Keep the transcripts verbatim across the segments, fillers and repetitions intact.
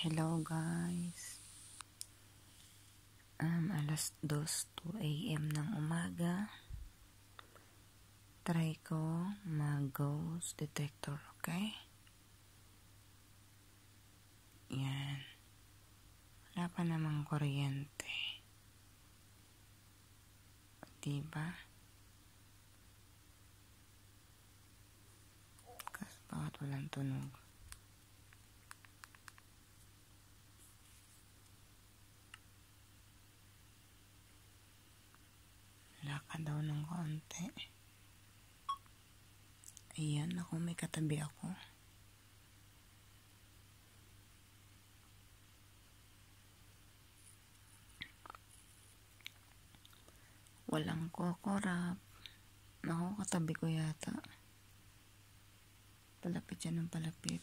Hello guys. Um, alas dos two a m ng umaga. Try ko mag-ghost detector, okay? Yan. Wala pa namang kuryente. Diba? Kasi bakit walang tunog? Lakad daw ng konti. Ayan, ako may katabi ako. Walang kokorap. Ako, katabi ko yata. Palapit yan ng palapit.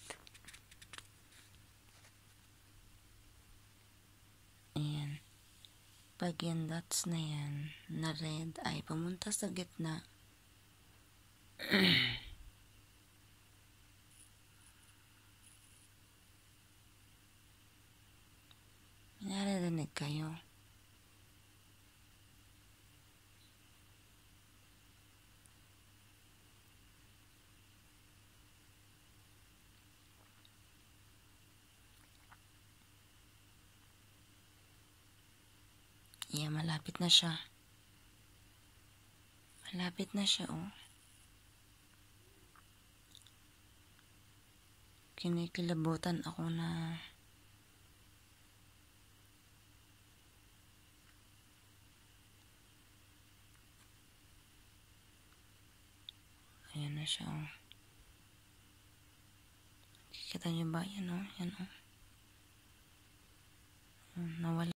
Ayan. Pag yan dots na yan, na red, ay pumunta sa gitna. Naririnig kayo. Yeah, malapit na siya. Malapit na siya, oh. Kinikilabutan ako na ayan na siya, oh. Kikita niyo ba? Yan, oh. Yan, oh. Nawala.